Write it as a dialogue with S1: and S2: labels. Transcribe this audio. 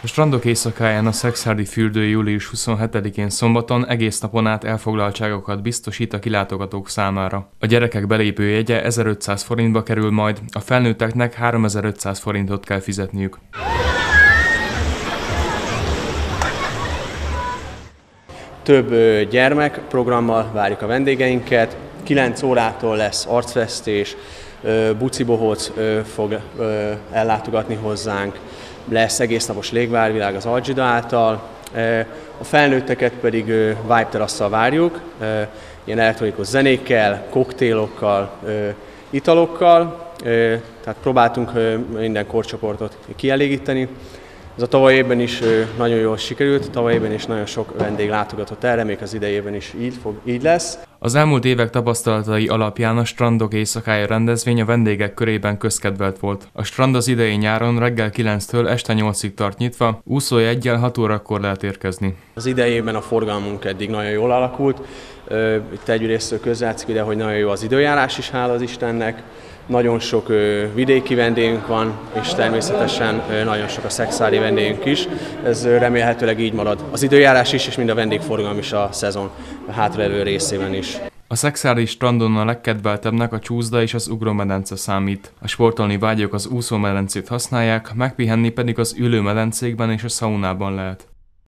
S1: A strandok éjszakáján a Szekszárdi fürdő július 27-én szombaton egész napon át elfoglaltságokat biztosít a kilátogatók számára. A gyerekek belépőjegye 1500 forintba kerül majd, a felnőtteknek 3500 forintot kell fizetniük.
S2: Több gyermekprogrammal várjuk a vendégeinket, 9 órától lesz arcfestés, Buci Bohóc fog ellátogatni hozzánk, lesz egésznapos légvárvilág az Algida által, a felnőtteket pedig Vibe terasszal várjuk, ilyen elektronikus zenékkel, koktélokkal, italokkal, tehát próbáltunk minden korcsoportot kielégíteni. Ez a tavaly évben is nagyon jól sikerült, tavaly évben is nagyon sok vendég látogatott erre, még az idei évben is így lesz.
S1: Az elmúlt évek tapasztalatai alapján a Strandok éjszakája rendezvény a vendégek körében közkedvelt volt. A strand az idei nyáron reggel 9-től este 8-ig tart nyitva, úszójeggyel 6 órakor lehet érkezni.
S2: Az idei évben a forgalmunk eddig nagyon jól alakult, itt egyrésztől közrejátszik ide, hogy nagyon jó az időjárás is, hála az Istennek. Nagyon sok vidéki vendégünk van, és természetesen nagyon sok a szekszárdi vendégünk is. Ez remélhetőleg így marad az időjárás is, és mind a vendégforgalom is a szezon hátralévő részében is.
S1: A szekszárdi strandon a legkedveltebbnek a csúszda és az ugrómedence számít. A sportolni vágyók az úszómedencét használják, megpihenni pedig az ülőmedencékben és a szaunában lehet.